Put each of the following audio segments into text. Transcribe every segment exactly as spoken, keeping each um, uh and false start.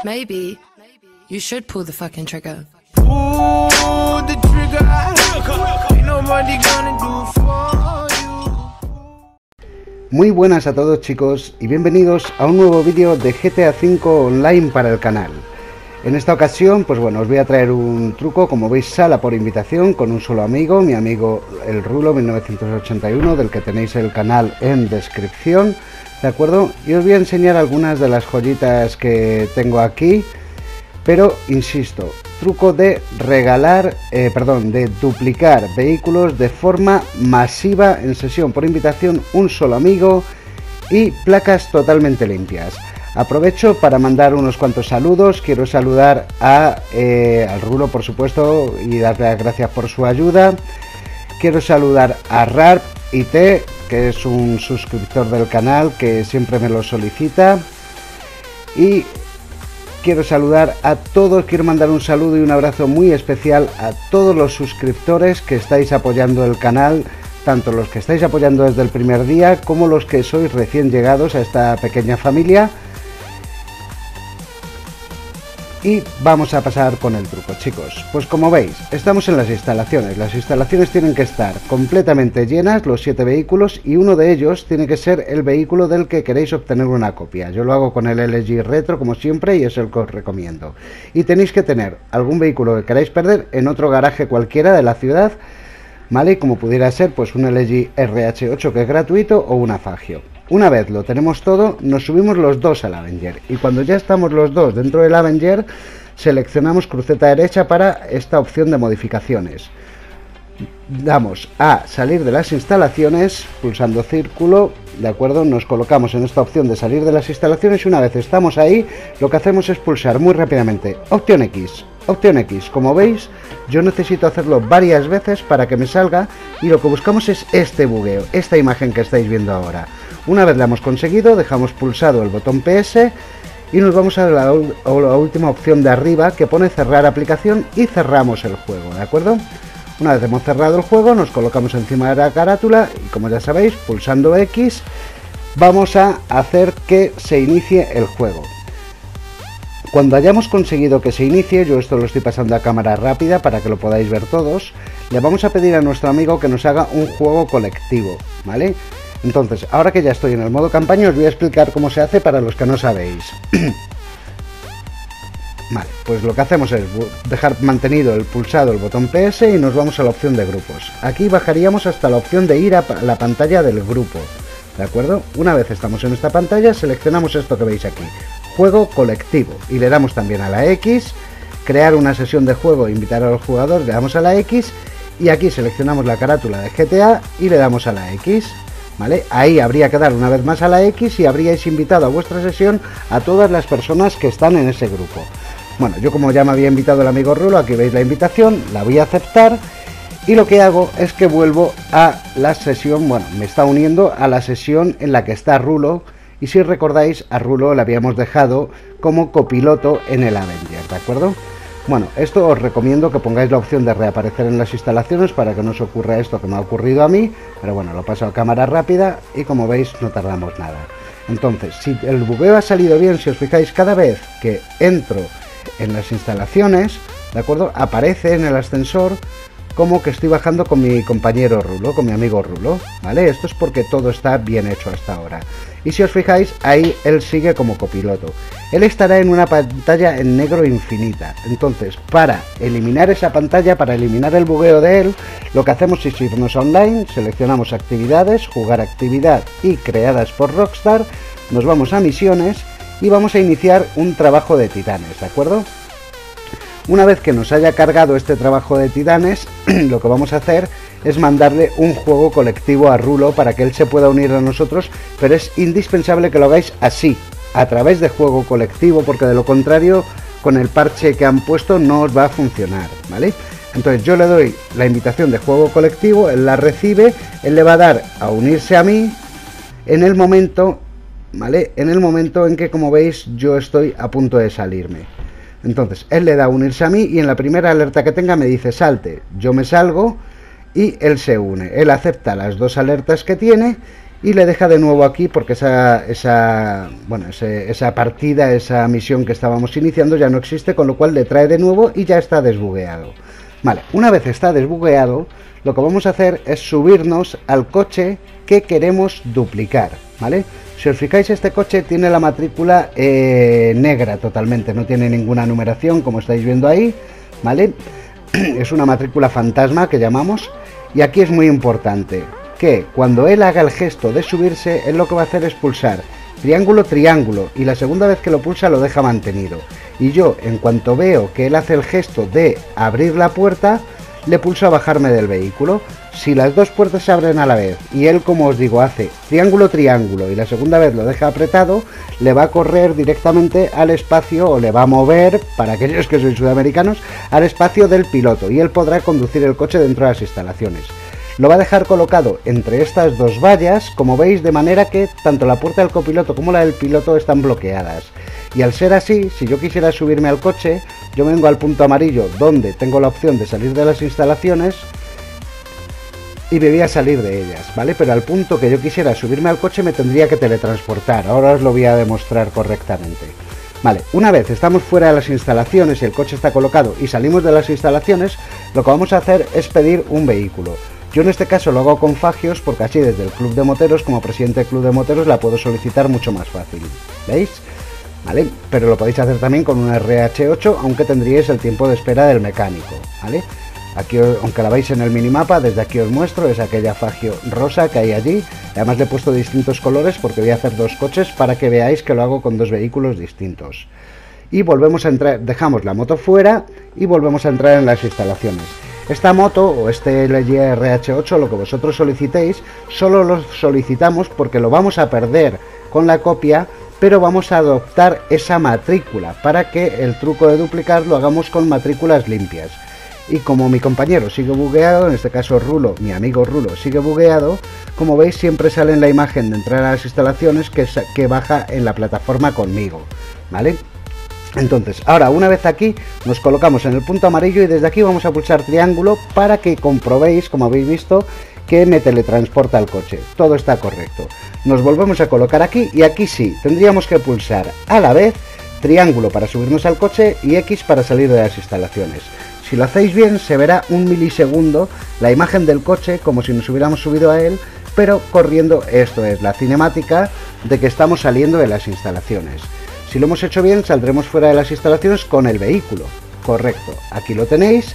Maybe you should pull the fucking trigger. Pull the trigger. Ain't nobody gonna do for you. Muy buenas a todos, chicos, y bienvenidos a un nuevo vídeo de G T A cinco Online para el canal. En esta ocasión, pues bueno, os voy a traer un truco, como veis, sala por invitación con un solo amigo, mi amigo el Rulo mil novecientos ochenta y uno, del que tenéis el canal en descripción, ¿de acuerdo? Y os voy a enseñar algunas de las joyitas que tengo aquí, pero insisto, truco de regalar, eh, perdón, de duplicar vehículos de forma masiva en sesión por invitación, un solo amigo y placas totalmente limpias. Aprovecho para mandar unos cuantos saludos. Quiero saludar a eh, al Rulo, por supuesto, y darle las gracias por su ayuda. Quiero saludar a Rarp I T, que es un suscriptor del canal que siempre me lo solicita. Y quiero saludar a todos, quiero mandar un saludo y un abrazo muy especial a todos los suscriptores que estáis apoyando el canal, tanto los que estáis apoyando desde el primer día como los que sois recién llegados a esta pequeña familia. Y vamos a pasar con el truco, chicos. Pues como veis, estamos en las instalaciones. Las instalaciones tienen que estar completamente llenas, los siete vehículos, y uno de ellos tiene que ser el vehículo del que queréis obtener una copia. Yo lo hago con el L G Retro, como siempre, y es el que os recomiendo. Y tenéis que tener algún vehículo que queráis perder en otro garaje cualquiera de la ciudad, ¿vale? Como pudiera ser pues un L G R H ocho, que es gratuito, o una Fagio. Una vez lo tenemos todo, nos subimos los dos al Avenger, y cuando ya estamos los dos dentro del Avenger, seleccionamos cruceta derecha para esta opción de modificaciones. Damos a salir de las instalaciones, pulsando círculo, de acuerdo, nos colocamos en esta opción de salir de las instalaciones, y una vez estamos ahí, lo que hacemos es pulsar muy rápidamente opción X. Opción X, como veis, yo necesito hacerlo varias veces para que me salga, y lo que buscamos es este bugueo, esta imagen que estáis viendo ahora. Una vez la hemos conseguido, dejamos pulsado el botón P S y nos vamos a la, a la última opción de arriba, que pone cerrar aplicación, y cerramos el juego, ¿de acuerdo? Una vez hemos cerrado el juego, nos colocamos encima de la carátula y, como ya sabéis, pulsando X vamos a hacer que se inicie el juego. Cuando hayamos conseguido que se inicie, yo esto lo estoy pasando a cámara rápida para que lo podáis ver todos, le vamos a pedir a nuestro amigo que nos haga un juego colectivo, ¿vale? Entonces, ahora que ya estoy en el modo campaña, os voy a explicar cómo se hace para los que no sabéis. Vale, pues lo que hacemos es dejar mantenido el pulsado el botón P S y nos vamos a la opción de grupos. Aquí bajaríamos hasta la opción de ir a la pantalla del grupo, ¿de acuerdo? Una vez estamos en esta pantalla, seleccionamos esto que veis aquí, juego colectivo, y le damos también a la X, crear una sesión de juego, invitar a los jugadores, le damos a la X, y aquí seleccionamos la carátula de G T A y le damos a la X. ¿Vale? Ahí habría que dar una vez más a la X y habríais invitado a vuestra sesión a todas las personas que están en ese grupo. Bueno, yo, como ya me había invitado el amigo Rulo, aquí veis la invitación, la voy a aceptar, y lo que hago es que vuelvo a la sesión, bueno, me está uniendo a la sesión en la que está Rulo, y si recordáis, a Rulo le habíamos dejado como copiloto en el Avenger, ¿de acuerdo? Bueno, esto os recomiendo que pongáis la opción de reaparecer en las instalaciones para que no os ocurra esto que me ha ocurrido a mí, pero bueno, lo paso a cámara rápida y, como veis, no tardamos nada. Entonces, si el bugueo ha salido bien, si os fijáis, cada vez que entro en las instalaciones, ¿de acuerdo?, aparece en el ascensor como que estoy bajando con mi compañero Rulo, con mi amigo Rulo, ¿vale? Esto es porque todo está bien hecho hasta ahora. Y si os fijáis, ahí él sigue como copiloto. Él estará en una pantalla en negro infinita. Entonces, para eliminar esa pantalla, para eliminar el bugueo de él, lo que hacemos es irnos a online, seleccionamos actividades, jugar actividad y creadas por Rockstar, nos vamos a misiones y vamos a iniciar un trabajo de titanes, ¿de acuerdo? Una vez que nos haya cargado este trabajo de titanes, lo que vamos a hacer es mandarle un juego colectivo a Rulo para que él se pueda unir a nosotros, pero es indispensable que lo hagáis así, a través de juego colectivo, porque de lo contrario, con el parche que han puesto no os va a funcionar, ¿vale? Entonces yo le doy la invitación de juego colectivo, él la recibe, él le va a dar a unirse a mí en el momento, ¿vale? En el momento en que, como veis, yo estoy a punto de salirme. Entonces, él le da a unirse a mí y en la primera alerta que tenga me dice salte. Yo me salgo y él se une. Él acepta las dos alertas que tiene y le deja de nuevo aquí porque esa, esa, bueno, ese, esa partida, esa misión que estábamos iniciando ya no existe, con lo cual le trae de nuevo y ya está desbugueado. Vale, una vez está desbugueado, lo que vamos a hacer es subirnos al coche que queremos duplicar, ¿vale? Si os fijáis, este coche tiene la matrícula eh, negra totalmente, no tiene ninguna numeración, como estáis viendo ahí, ¿vale? Es una matrícula fantasma que llamamos, y aquí es muy importante que cuando él haga el gesto de subirse, él lo que va a hacer es pulsar triángulo, triángulo, y la segunda vez que lo pulsa lo deja mantenido. Y yo, en cuanto veo que él hace el gesto de abrir la puerta, le pulso a bajarme del vehículo. Si las dos puertas se abren a la vez y él, como os digo, hace triángulo, triángulo y la segunda vez lo deja apretado, le va a correr directamente al espacio, o le va a mover, para aquellos que sois sudamericanos, al espacio del piloto, y él podrá conducir el coche dentro de las instalaciones. Lo va a dejar colocado entre estas dos vallas, como veis, de manera que tanto la puerta del copiloto como la del piloto están bloqueadas. Y al ser así, si yo quisiera subirme al coche, yo vengo al punto amarillo donde tengo la opción de salir de las instalaciones y me voy a salir de ellas, ¿vale? Pero al punto que yo quisiera subirme al coche me tendría que teletransportar. Ahora os lo voy a demostrar correctamente. Vale, una vez estamos fuera de las instalaciones y el coche está colocado y salimos de las instalaciones, lo que vamos a hacer es pedir un vehículo. Yo en este caso lo hago con Fagios porque así desde el club de moteros, como presidente del club de moteros, la puedo solicitar mucho más fácil, ¿veis? ¿Vale? Pero lo podéis hacer también con un R H ocho, aunque tendríais el tiempo de espera del mecánico, ¿vale? Aquí, aunque la veis en el minimapa, desde aquí os muestro, es aquella Fagio rosa que hay allí. Además le he puesto distintos colores porque voy a hacer dos coches para que veáis que lo hago con dos vehículos distintos. Y volvemos a entrar, dejamos la moto fuera y volvemos a entrar en las instalaciones. Esta moto o este L G R H ocho, lo que vosotros solicitéis, solo lo solicitamos porque lo vamos a perder con la copia, pero vamos a adoptar esa matrícula para que el truco de duplicar lo hagamos con matrículas limpias. Y como mi compañero sigue bugueado, en este caso Rulo, mi amigo Rulo, sigue bugueado, como veis siempre sale en la imagen de entrar a las instalaciones que, que baja en la plataforma conmigo, ¿vale? Entonces, ahora una vez aquí, nos colocamos en el punto amarillo y desde aquí vamos a pulsar triángulo para que comprobéis, como habéis visto, que me teletransporta al coche. Todo está correcto. Nos volvemos a colocar aquí y aquí sí, tendríamos que pulsar a la vez triángulo para subirnos al coche y X para salir de las instalaciones. Si lo hacéis bien, se verá un milisegundo la imagen del coche como si nos hubiéramos subido a él, pero corriendo, esto es la cinemática de que estamos saliendo de las instalaciones. Si lo hemos hecho bien, saldremos fuera de las instalaciones con el vehículo. Correcto, aquí lo tenéis.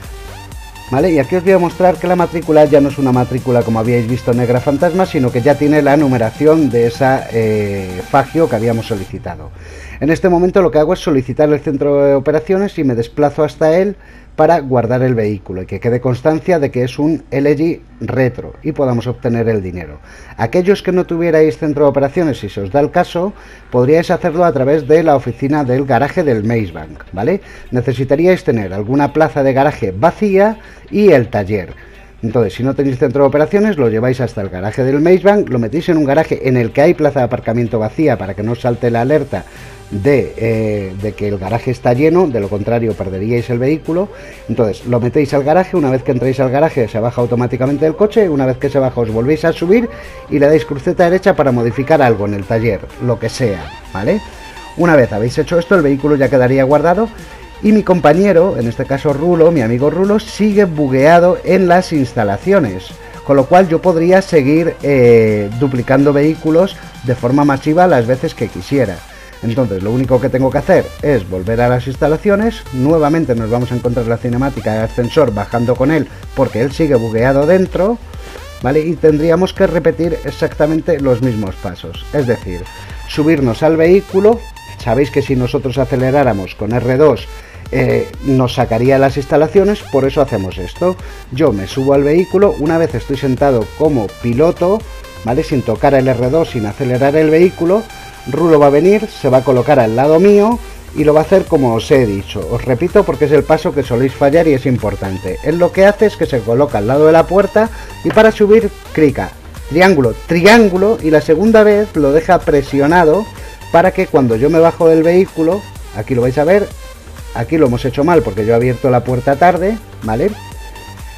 ¿Vale? Y aquí os voy a mostrar que la matrícula ya no es una matrícula como habíais visto negra fantasma, sino que ya tiene la numeración de esa eh, Fagio que habíamos solicitado. En este momento lo que hago es solicitar el centro de operaciones y me desplazo hasta él para guardar el vehículo y que quede constancia de que es un L G retro y podamos obtener el dinero. Aquellos que no tuvierais centro de operaciones, si se os da el caso, podríais hacerlo a través de la oficina del garaje del Maze Bank, ¿vale? Necesitaríais tener alguna plaza de garaje vacía y el taller. Entonces, si no tenéis centro de operaciones, lo lleváis hasta el garaje del Maze Bank, lo metéis en un garaje en el que hay plaza de aparcamiento vacía para que no os salte la alerta de, eh, de que el garaje está lleno, de lo contrario perderíais el vehículo. Entonces lo metéis al garaje, una vez que entréis al garaje se baja automáticamente el coche, una vez que se baja os volvéis a subir y le dais cruceta derecha para modificar algo en el taller, lo que sea, ¿vale? Una vez habéis hecho esto, el vehículo ya quedaría guardado y mi compañero, en este caso Rulo, mi amigo Rulo, sigue bugueado en las instalaciones, con lo cual yo podría seguir eh, duplicando vehículos de forma masiva las veces que quisiera. Entonces lo único que tengo que hacer es volver a las instalaciones, nuevamente nos vamos a encontrar la cinemática del ascensor bajando con él porque él sigue bugueado dentro, ¿vale? Y tendríamos que repetir exactamente los mismos pasos, es decir, subirnos al vehículo. Sabéis que si nosotros aceleráramos con R dos eh, nos sacaría las instalaciones, por eso hacemos esto. Yo me subo al vehículo, una vez estoy sentado como piloto, ¿vale? Sin tocar el R dos, sin acelerar el vehículo, Rulo va a venir, se va a colocar al lado mío y lo va a hacer como os he dicho. Os repito porque es el paso que soléis fallar y es importante. Él lo que hace es que se coloca al lado de la puerta y para subir clica triángulo, triángulo y la segunda vez lo deja presionado para que cuando yo me bajo del vehículo, aquí lo vais a ver, aquí lo hemos hecho mal porque yo he abierto la puerta tarde, ¿vale?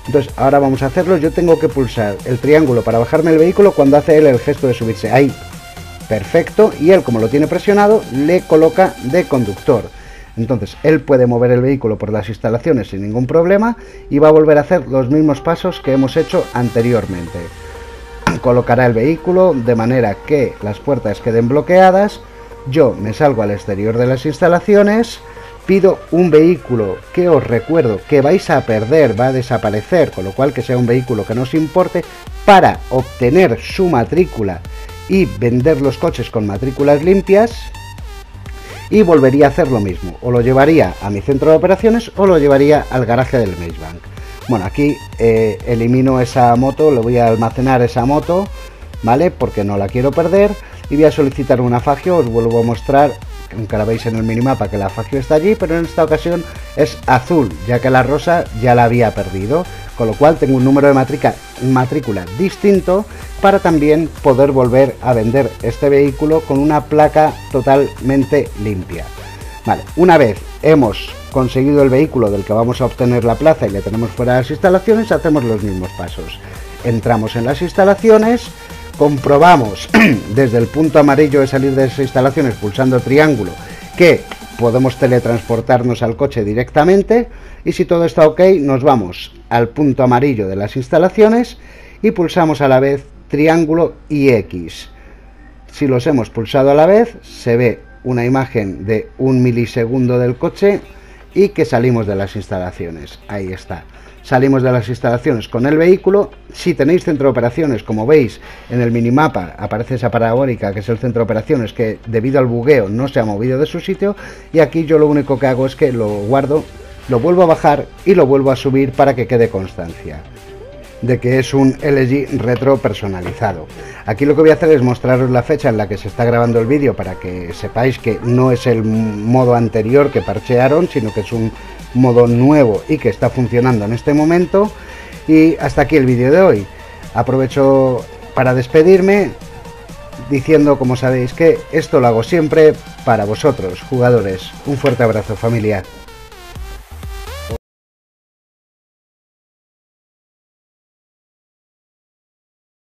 Entonces ahora vamos a hacerlo. Yo tengo que pulsar el triángulo para bajarme el vehículo cuando hace él el gesto de subirse. Ahí, perfecto, y él, como lo tiene presionado, le coloca de conductor. Entonces él puede mover el vehículo por las instalaciones sin ningún problema y va a volver a hacer los mismos pasos que hemos hecho anteriormente. Colocará el vehículo de manera que las puertas queden bloqueadas. Yo me salgo al exterior de las instalaciones, pido un vehículo que os recuerdo que vais a perder, va a desaparecer, con lo cual que sea un vehículo que no os importe, para obtener su matrícula y vender los coches con matrículas limpias. Y volvería a hacer lo mismo, o lo llevaría a mi centro de operaciones o lo llevaría al garaje del Maze Bank. Bueno, aquí eh, elimino esa moto, le voy a almacenar esa moto, ¿vale? Porque no la quiero perder, y voy a solicitar una Fagio. Os vuelvo a mostrar, aunque la veis en el minimapa, que la Fagio está allí, pero en esta ocasión es azul, ya que la rosa ya la había perdido, con lo cual tengo un número de matrícula, matrícula distinto para también poder volver a vender este vehículo con una placa totalmente limpia. Vale, una vez hemos conseguido el vehículo del que vamos a obtener la plaza y le tenemos fuera de las instalaciones, hacemos los mismos pasos. Entramos en las instalaciones, comprobamos desde el punto amarillo de salir de las instalaciones pulsando triángulo que podemos teletransportarnos al coche directamente, y si todo está ok nos vamos al punto amarillo de las instalaciones y pulsamos a la vez triángulo y X. Si los hemos pulsado a la vez se ve una imagen de un milisegundo del coche y que salimos de las instalaciones. Ahí está. Salimos de las instalaciones con el vehículo. Si tenéis centro de operaciones, como veis en el minimapa aparece esa parabólica que es el centro de operaciones, que debido al bugueo no se ha movido de su sitio, y aquí yo lo único que hago es que lo guardo, lo vuelvo a bajar y lo vuelvo a subir para que quede constancia de que es un L G retro personalizado. Aquí lo que voy a hacer es mostraros la fecha en la que se está grabando el vídeo para que sepáis que no es el modo anterior que parchearon, sino que es un modo nuevo y que está funcionando en este momento. Y hasta aquí el vídeo de hoy. Aprovecho para despedirme diciendo, como sabéis, que esto lo hago siempre para vosotros, jugadores. Un fuerte abrazo, familia.